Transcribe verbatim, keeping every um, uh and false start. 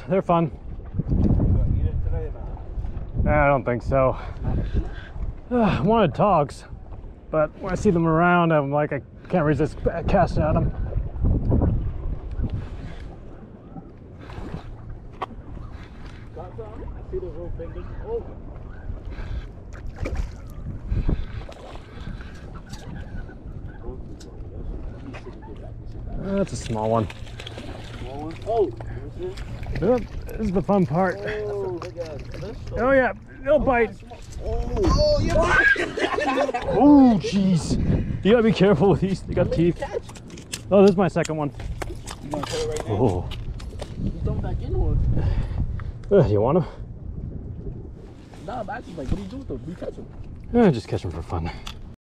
They're fun. Eat it today, man. I don't think so. Uh, I wanted togs, but when I see them around, I'm like, I can't resist casting at them. Got some? I see those little fingers. Oh. Uh, that's a small one. Small one? Oh, Yep, this is the fun part. oh, look at this. Oh yeah, they'll bite. Oh, oh, yeah. Oh, jeez. You gotta be careful with these. They got teeth. Oh, this is my second one. You gonna put it right now? Oh. Just dump back in or? Uh, do you want them? Nah, I'm actually like, what do you do with them? We catch them. Eh, just catch them for fun.